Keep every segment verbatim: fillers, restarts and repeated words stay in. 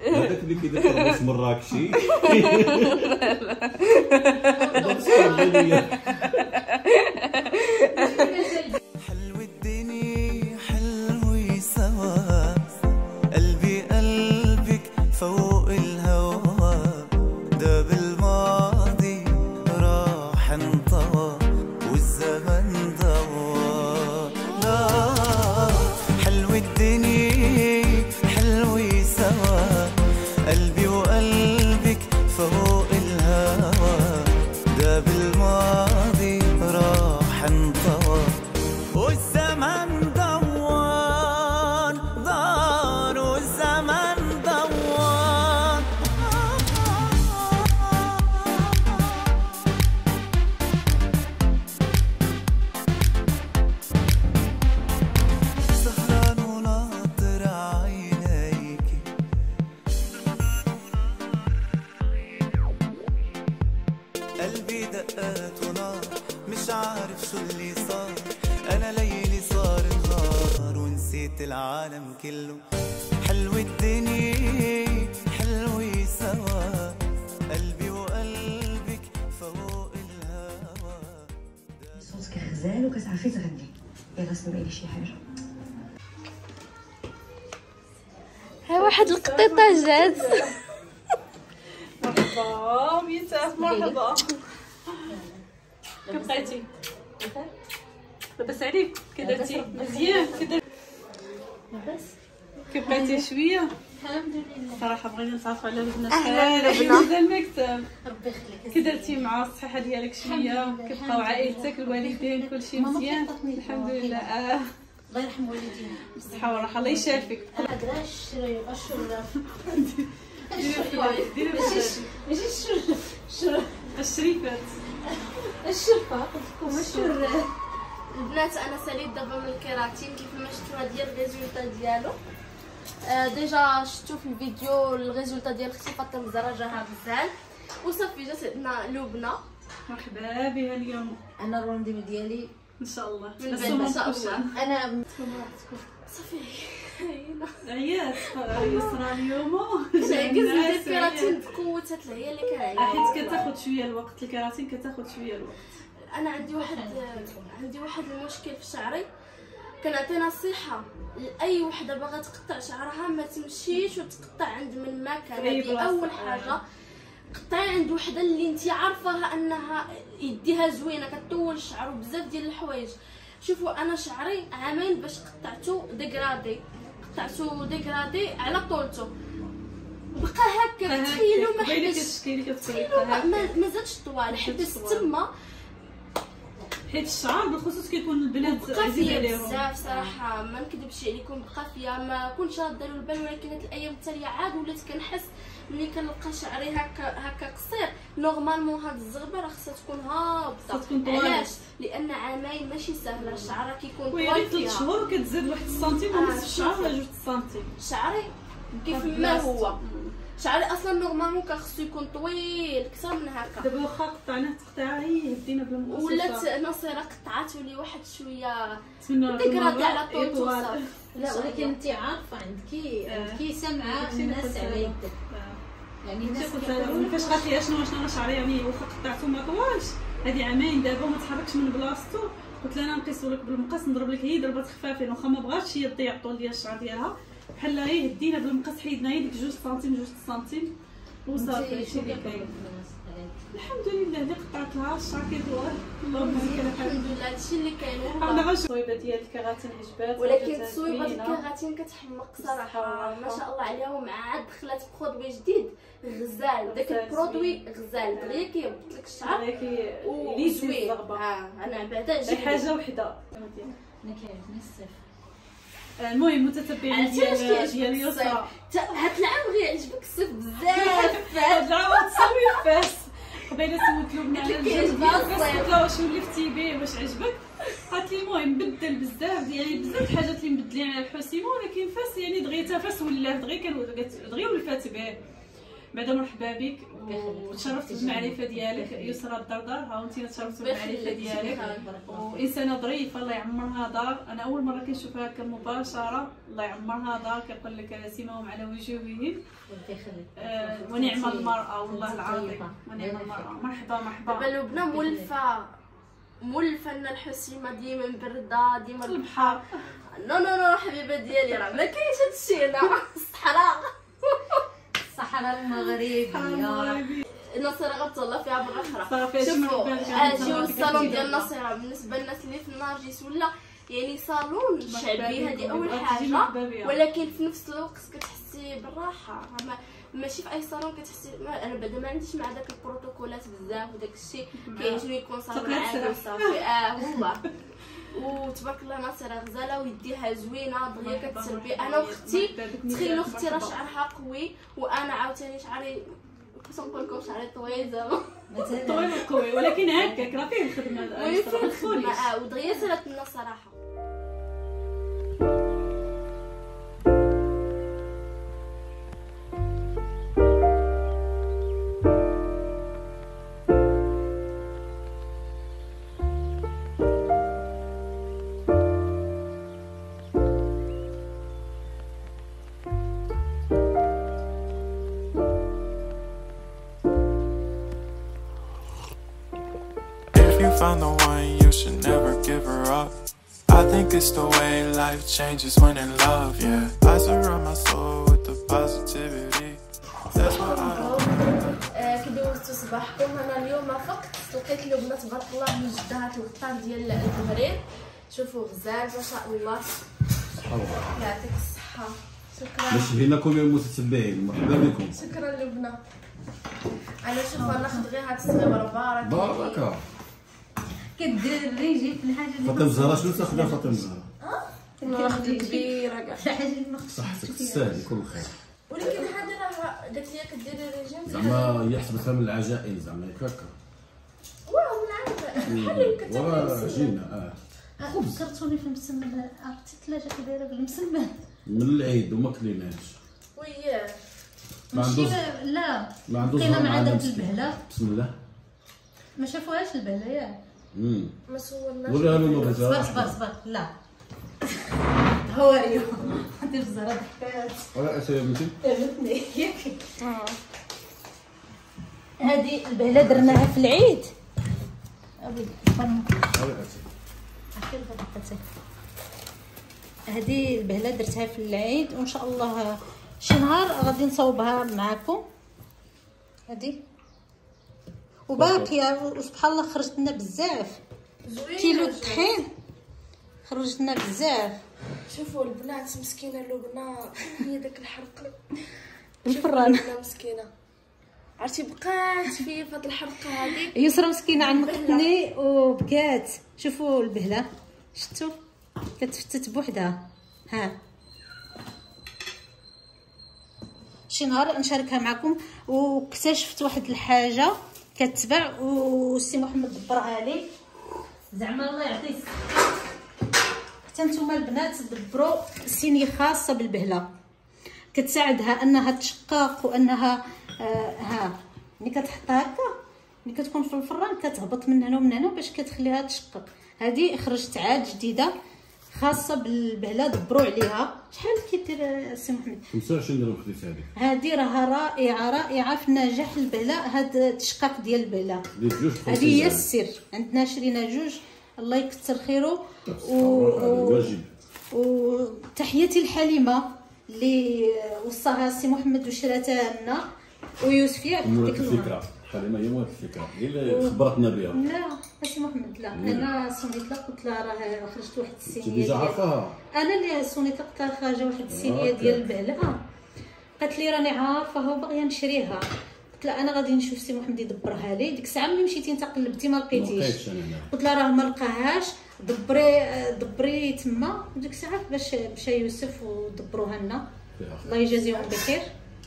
هذاك اللي كيدير تربيس مراكشي. حلو الدنيا حلو سوا، قلبي قلبك فوق الهوا، ده بالماضي راح انطوى والزمن ضوى. لا حلو الدنيا حلو سوا، قلبي وقلبك فوق الهوا، ده بالماضي راح انطوى والزمن دوان دار والزمن دوان. سهران وناطر عينيكي، قلبي دقات ونار مش عارف شو اللي صار، انا ليلي صار نهار ونسيت العالم كله. حلو الدنيا حلو سوا، قلبي وقلبك فوق الهوا. صوتك غزال وكتعرفي تغني، يلا سمعي لي شي حاجه. ها واحد القطيطه جات. مرحبا ميتات، مرحبا. كيف بقيتي؟ لاباس عليك؟ كي درتي؟ مزيان كي درتي؟ لاباس. كيف بقيتي شويه؟ الحمد لله. صراحه بغينا نتعرفوا على البنات. أهلاً لبنى. مازال المكتب. ربي يخليك. كي درتي مع الصحه ديالك شويه؟ كيف بقاو عائلتك الوالدين كلشي مزيان؟ الحمد لله. اه الله يرحم والدينا. بالصحه والراحه، الله يشافيك. انا قداش الشرف. ديري ماشي ماشي الشرف، الشرف الشريفات. الشرفه قلت لكم الشرف. البنات انا ساليت دابا من الكيراتين كيف ما شفتوا هاد هي الريزولتا ديالو. آه ديجا شفتوا في الفيديو الريزولتا ديال اختي فاطمه الزهراء جاها بزاف وصافي جات عندنا لبنى. مرحبا بها اليوم انا الرونديمي ديالي ان شاء الله. من بعد ان شاء الله. انا صافي عيات يسرى اليوم. كنعكز ندير الكيراتين بقوه هي اللي كان حيت كتاخذ شويه الوقت، الكيراتين كتاخذ شويه الوقت. انا عندي واحد عندي واحد المشكل في شعري، كنعطي نصيحه لاي وحده باغا تقطع شعرها ما تمشيش وتقطع عند من مكان. هذه اول حاجه، قطعي عند وحده اللي انت عارفاها انها يديها زوينه كطول الشعر وبزاف ديال الحوايج. شوفوا انا شعري عامين باش قطعته ديغرادي، قطعته ديغرادي على طولته بقى هكا. تخيلوا ما حبش تخيلوا ما زادش طوال، حبس تما حيت الشعر بالخصوص كيكون البنات بقى عزيز فيا عليهم بزاف صراحه. ما نكذبش عليكم بقى فيا، ما كنتش راده له البال، ولكن هاد الايام التاليه عاد وليت كنحس ملي كنلقى شعري هكا هكا قصير. نورمالمون هاد الزغبه راه خصها تكون هابطه. علاش؟ لان عامين ماشي سهله، الشعر كيكون طوال ويا فيها. ثلاث شهور كتزاد واحد السنتيم ونص في الشعر ولا جوج سنتيم. شعري كيف ما هو شعري اصلا نورمالمون كان خصو يكون طويل اكثر من هكا. دابا واخا قطعناه تقطيعه هي هدينا بالمقص ولات نصيره قطعات ولي واحد شويه نتمنى ديكرادي على طول توصل. لا ولكن انت عارفه عندك عندك سمعه الناس على يدك، يعني الناس كيقولوا فاش قالت لي شنو شنو انا شعري يعني واخا قطعته ما طوالش هذه عامين دابا وما تحركش من بلاصتو. قلت لها انا نقيسو لك بالمقص نضرب لك هي ضربات خفافين واخا ما بغاتش هي تضيع الطول ديال الشعر ديالها بحال هي هدينا بالمقص حيدنا هي ديك جوج سنتيم جوج سنتيم وصافي. هادشي اللي كاين. الحمد لله اللي قطعت لها الشعر كيطول اللهم بارك لها. الحمد لله هادشي اللي كاين. انا غير الصويبه ديال الكيراتين عجبات، ولكن الصويبه ديال الكيراتين كتحمق صراحه ما شاء الله عليها. ومع دخلت برودوي جديد غزال، داك البرودوي غزال دغيا كيهبط لك الشعر وزوين. اه انا بعدا شي حاجه وحده انا كيعجبني الصيف. المهم متتبعين ديال ديال يسرا هاد العام غير عجبك الصيف بزاف. هاد العام تصوي فاس قبيله سولت لبنى على كيعجبها الصيف. قلت لها واش ولفتي به واش عجبك؟ قالت لي المهم بدل بزاف يعني بزاف الحاجات اللي مبدلين على الحسيمه، ولكن فاس يعني دغيا تا فاس ولا دغيا كان دغيا ولفات به. بعدا مرحبا بك وتشرفت بالمعرفه ديالك يسرى الدردار. ها انت تشرفت بالمعرفه ديالك وانسانه ظريفه الله يعمرها دار. انا اول مره كنشوفها هكا مباشره الله يعمرها دار. كنقول لك سيماهم على وجوههم آه ونعم المراه والله العظيم ونعم المراه. مرحبا مرحبا. دابا لبنى مولفه مولفه لنا الحسيمه ديما برده ديما البحر. نو نو نو حبيبه ديالي راه ما كاينش هادشي هنا الصحراء الصحراء المغربيه. النصيرة غتهلا فيها برا اخرى. شوفوا اجيو الصالون ديال النصيرة بالنسبه للناس اللي في النرجس ولا يعني صالون شعبي هذه اول حاجه، ولكن في نفس الوقت كتحسي بالراحه. ماشي في اي صالون كتحسي انا بعدا ما عنديش مع داك البروتوكولات بزاف وداك الشيء كيعجبني يكون صالون عادي وصافي. اه والله وتبارك الله ناصره غزاله ويديها زوينه دغيا كتسربي. انا واختي تخيلوا اختي راه شعرها قوي وانا عاوتاني شعري كنقول لكم شعري طويل زعما طويل وقوي ولكن هكاك راه فيه الخدمه. وي فيه الخدمه اه ودغيا سالت لنا صراحه. Found the one, you should never give her up. I think it's the way life changes when in love, yeah. I surround my soul with the positivity. That's what I كي دوزتو صباحكم انا اليوم فقت لقيت لبنى تبارك الله من جدها الغطار ديال التمرين. شوفوا غزال ما شاء الله يعطيك الصحه. شكرا مشهينا كل المتتبعين مرحبا بكم. شكرا لبنى. انا شوف ناخذ غير هاد الصغيره بارك بارك كدير الريجي في الحاجه اللي فاطمه الزهراء. شنو تاخذها فاطمه الزهراء؟ اه ناخذ كبيره كاع شي حاجه اللي ما خصكش صحتك تستاهل كل خير. ولكن هذا راه قالت لي كديري الريجيم زعما هي حسبتها من العجائز زعما هكا واه من العجائز بحال كتاكل جينا. اه خبز كرتوني في المسمن عرفتي ثلاجه كبيره بالمسمن من العيد وما كليناش. وياه ما عندوش لا ما عندوش لقينا مع داك البهله. بسم الله ما شافوهاش البهله ياك. امم ما صورناش. وريها له الرجال. صبر صبر صبر لا هو ريو انت الزهره ضحكات ولا اسير بنتي فهمتني ياك. هذه البهله درناها في العيد. ابي هذه البهله درتها في العيد وان شاء الله شي نهار غادي نصاوبها معكم. هذه وباقيه وسبحان الله خرجت لنا بزاف. كيلو الطحين خرجت لنا بزاف. شوفوا البنات مسكينه لبنى هي داك الحرقه الفران مسكينه عرفتي بقات في هاد الحرقه هذيك. يسرى مسكينه عنقتني وبكات. شوفوا البهله شفتوا كتفتت بوحدها. ها شي نهار نشاركها معكم. واكتشفت واحد الحاجه كتباع والسي محمد دبرها لي زعما الله يعطيه الصحه. حتى نتوما البنات دبروا صينيه خاصه بالبهله كتساعدها انها تشقق وانها آه ها ملي كتحطها هكا ملي كتكون في الفران كتهبط من هنا ومن هنا باش كتخليها تشقق. هذه خرجت عاد جديده خاصه بالبهله دبروا عليها. شحال كيدير السي محمد؟ خمسة وعشرين درهم خديت هذه. هذه راها رائعه رائعه في نجاح البهله. هاد التشقاق ديال البهله هذه هي السر. عندنا شرينا جوج الله يكثر خيره. واجب وتحياتي الحليمه اللي وصاها السي محمد وشراتها لنا ويوسف ياك ديك الفكره. حليمه هي مولات الفكره هي اللي خبرتنا بها. لا السي محمد لا انا صونيت لها قلت لها راه خرجت واحد السينيه ديجا عارفاها. انا اللي صونيت قلت لها خارجه واحد السينيه ديال البهله. قالت لي راني عارفاها وباغيه نشريها. قلت لها انا غادي نشوف السي محمد يدبرها لي. ديك الساعه ملي مشيتي انت قلبتي ما لقيتيش. قلت لها راه ما لقاهاش دبري دبري تما. ديك الساعه باش مشى يوسف ودبروها لنا الله يجازيهم بخير.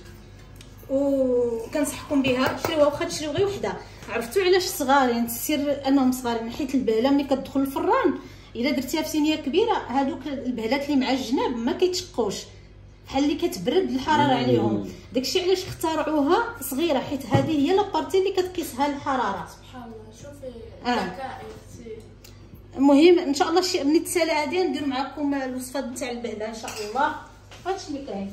وكنصحكم بها شريوها واخا تشريو غير وحده. عرفتوا علاش صغارين السر انهم صغارين حيت البهله ملي كتدخل الفران الا درتيها في صينيه كبيره هذوك البهلات اللي مع الجناب ما كيتشقوش بحال اللي كتبرد الحراره عليهم. داكشي علاش اخترعوها صغيره، حيت هذه هي لابارتي اللي كتقيسها الحراره. سبحان الله شوفي آه. ذكاء. المهم ان شاء الله شي من التسالى غادي ندير معكم الوصفات نتاع البهله ان شاء الله. هادشي اللي كاين.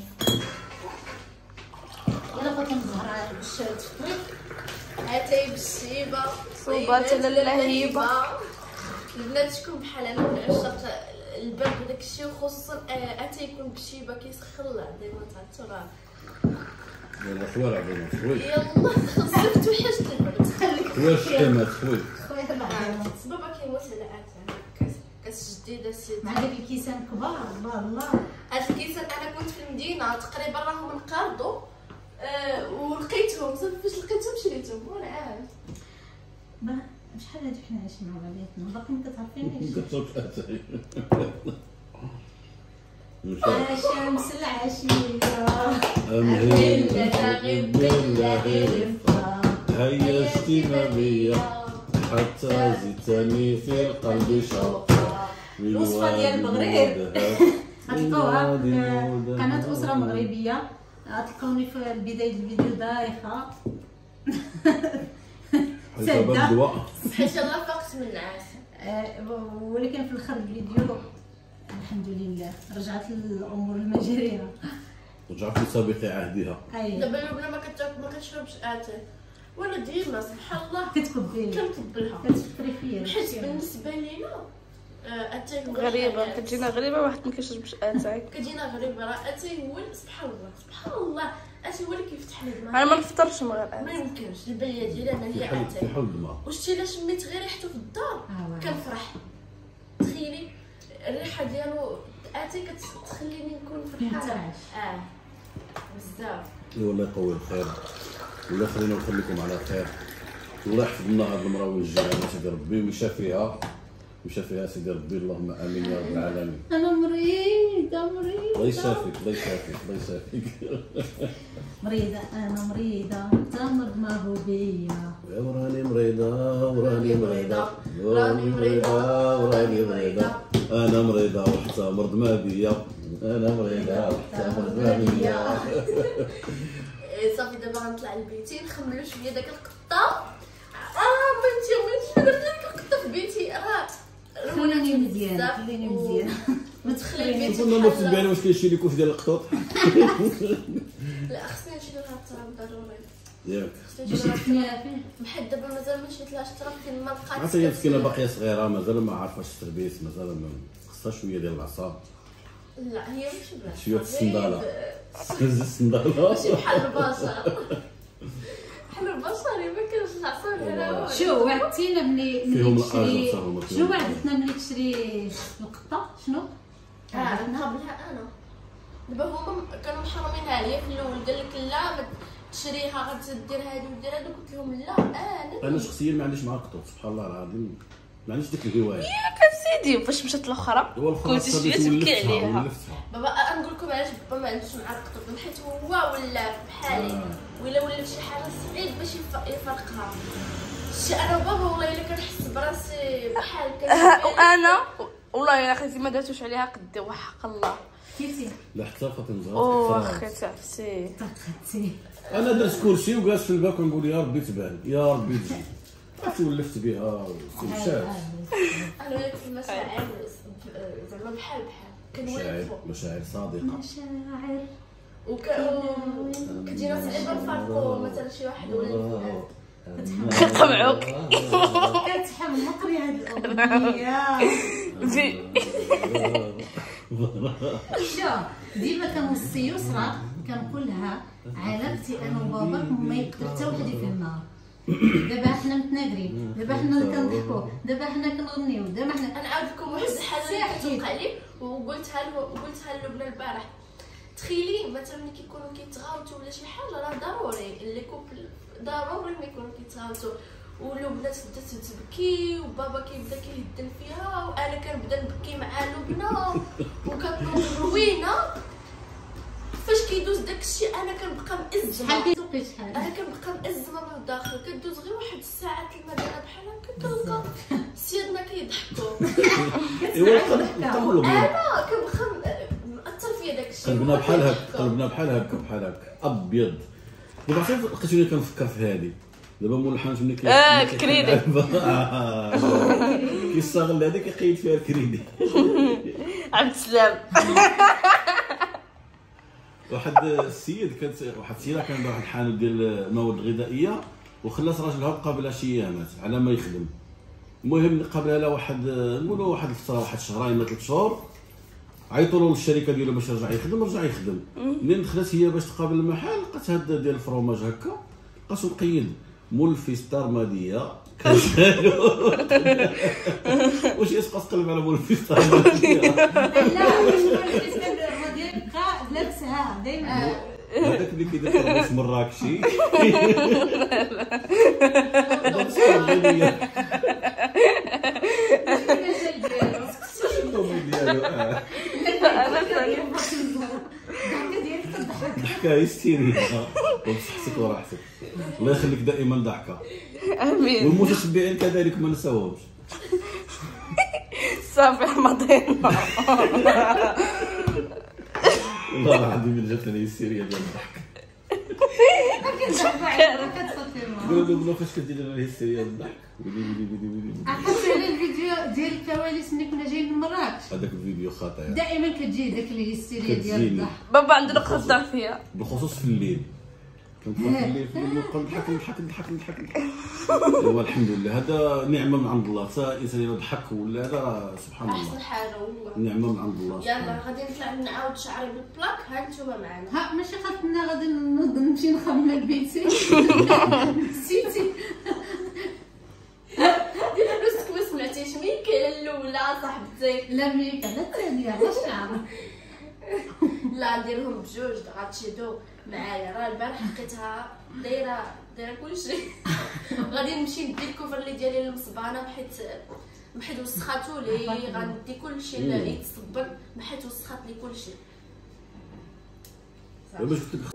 يلا فاطمه الزهراء باش تفطري. هاتي بالشيبه صوبات اللهيبه. البنات تكون بحال انا من عشاق البرد وداك الشيء، وخصوصا اتي يكون بالشيبه كيسخن ديما تاع التراب. يلا خويا عبينا خويا. يلا صرت وحشت البرد. خليك خويا الشتمات خويا. خويا بعدا بابا كيموت على اتاي كاس كاس جديده سيدي مع داك الكيسان كبار. الله الله هاد الكيسان انا كنت في المدينه تقريبا راهم انقرضوا أه ولقيتهم صافي فاش لقيتهم شريتهم وانا عارف. ما شحال هادي حنا عايشين مع بعضياتنا باقي ما كتعرفينيش. كتصوت اتاي. الشمس العشيه امهل غيب بالله رفقه هيا اجتماعيه حتى زدتني في القلب شوقا. الوصفه ديال المغرب غتلقاوها في قناه اسره مغربيه. غتلقاوني في بدايه الفيديو دايخه حساب الدواء. حيت الله فقت من النعاس. آه، ولكن في الاخر الفيديو الحمد لله رجعت الامور المجريه. رجعت لسابق عهدها. اي دابا البنه ما كتاكل ما كتشربش اتاي وانا ديما سبحان الله كتكبي كنكبلها. كتفكري فيا حيت بالنسبه لينا اتاي هو غريبه الحياة. كتجينا غريبه واحد ما كيشربش اتاي. كتجينا غريبه راه اتاي هو سبحان الله سبحان الله اتاي هو اللي كيفتح لي الدماغ. انا ما نفطرش من غير ما اتاي. يمكنش البليه ديالي انا في هي حل في اتاي. حل الدماغ. وشتي الا شميت غير ريحته في الدار آه، كنفرح. تخيلي الريحه ديالو اتاي كتخليني نكون فرحانه. منتعش. اه بزاف. والله يقوي الخير ولا خلينا نخليكم على خير ولا حفظنا هاد المراه ويجيها سيدي ربي ويشافيها ويشافيها سيدي ربي. اللهم امين يا رب العالمين. انا مريضه مريضه الله يشافيك الله يشافيك الله يشافيك. مريضه انا مريضه تمرض ما هو بيا. وراني مريضة وراني مريضة وراني مريضة وراني مريضة أنا مريضة وحتى مرض ما بيا. أنا مريضة وحتى مرض ما بيا. صافي دابا غنطلع لبيتي نخملو شويه داك القطه. اه بنتي بنتي داك القطه في بيتي راه خليني مزيان خليني مزيان. ما تخلي بيتي كنا متبعين واش كاين شي ليكوش ديال القطوط. لا خصني نشري لها التراب ضروري. ياك خصني نشري لها التراب بحال دابا مازال ما شريتلهاش التراب فين ما لقات. عرفتي هي مسكينة باقية صغيرة مازال ما عارفاش التربيس مازال ما خصها شوية ديال العصا لا هي ماشي بلا شوية السندالة. هز السندالة ماشي بحال البشر. بحال البشر ما كاينش العصا ديالها. شو وعدتينا ملي ملي فيهم تشري الأجر، فيهم شنو وعدتنا ملي تشري القطه شنو؟ اه نهبلها انا. دابا هما كانوا محرمينها عليا في الاول قال لك لا ما تشريها غتدير هادي ودير هادي قلت لهم لا انا أنا شخصيا ما عنديش مع القطوط سبحان الله العظيم ما عنديش ديك الهواية. ياك سيدي فاش مشات الاخرى هو كنت الخلاصة شويه اللي تبكي ولفتها عليها. ولفتها. بابا نقول لكم علاش بابا ما عندوش مع القطوط حيت هو ولا بحالي ولا ولا شي حاجه صعيب باش يفرقها. شي انا وبابا والله الا كنحس براسي بحال ها وانا والله يا اخي ما درتوش عليها قدي وحق الله. كيفي لا حتى فاطمة اوه زهر اخي تعرفتي طاقتي انا درت كلشي وجالس في الباب كنقول يا ربي تبان يا ربي تجي عرفتي ولفت بها ومشات. انا وليت في المشاعر زعما بحال بحال مشاعر كنولفو مشاعر صادقة. مشاعر وك كتجينا صعيبه نفرقوا مثلا شي واحد ولا الفلان. كيقمعوك كتحمق لي هاد الاغنيه. شوف ديما كنوصي يسرا كنقول لها علاقتي انا وباباك ما يقدر حتى واحد يفهم النار. دابا حنا متناقرين دابا حنا كنضحكوا دابا حنا كنغنيو دابا حنا انا عاود لكم واحد الحاجه اللي كتوقع لي وقلتها له قلتها لبنى البارح. تخيلي مثلا ملي كيكونوا كيتغاوتوا ولا شي حاجه راه ضروري اللي كوبل ضروري ما يكونوا كيتغاوتوا ولبنى تبدا تبكي وبابا كيبدا كيهدن فيها وانا كنبدا نبكي مع لبنى وكتكون روينه. فاش كيدوز داكشي انا كنبقى مأزمه. شحال كيتوقي شحال انا كنبقى مأزمه من الداخل. كدوز غير واحد الساعه كيما دايره بحال هكا كنلقى سيادنا كيضحكوا. ايوا نقولوا انا كنبقى مأثر فيا داكشي. قلبنا بحال هكا قلبنا بحال هكا بحال هكا ابيض. دابا عرفتي لقيتوني كنفكر في هذه دابا مول الحانوت ملي كي اه الكريدي كيستغل هذا كيقيد فيها الكريدي. عبد السلام. واحد السيد كانت واحد السيده كان عنده واحد الحانوت ديال المواد الغذائيه وخلات راجلها قبل شي ايامات على ما يخدم. المهم قبلها لا واحد نقولوا واحد الفتره واحد شهرين ولا ثلاث شهور عيطوا له للشركه ديالو باش يرجع يخدم رجع يخدم. منين دخلت هي باش تقابل المحل لقات هاد ديال الفرomاج هكا لقاتو مقيد مول الفيستار ماديه كنسالو. واش يسقط قلب على مول الفيستار ماديه؟ لا مول الفيستار ماديه بقى لابسها دائما هذاك اللي كيدير طربوش مراكشي. ضحكه هستيريه وبصحتك وراحتك. الله يخليك دائما ضحكه. امين. والمتتبعين كذلك ما نساوهمش. صافي حماضين. والله العظيم اللي جات لي هستيريه ديال الضحك. قولوا قولوا فاش كدير لنا الهستيريه ديال الضحك. ولي ولي ولي ولي. عرفتي على الفيديو ديال الكواليس ملي كنا جايين من مراكش؟ هذاك الفيديو خطير. دائما كتجي داك الهستيريا ديال الضحك. بابا عنده نقطة ضعف فيها. بالخصوص في الليل. كنبقى في الليل في الليل نبقى نضحك نضحك نضحك نضحك نضحك. ايوا الحمد لله هذا نعمه من عند الله. حتى الانسان الا ضحك ولا هذا سبحان الله. احسن حاجه والله. نعمه من عند الله. يلا غادي نطلع نعاود شعري بالبلاك ها نتوما معنا. ها ماشي خاصنا غادي نوض نمشي نخمم البيتي. نسيتي. دير فلوسك ما سمعتيش مين كاينه الاولى صاحبتي. لا ميك على الثانيه على الشعر. لا نديرهم بجوج غاتشدو معايا. راه البارح لقيتها دايره دايره كلشي. غادي نمشي ندي الكوفر اللي ديالي للمصبانه بحيت بحيت وسخاتو لي غندي كلشي اللي يتصبن بحيت وسخات لي كلشي. باش قلت لك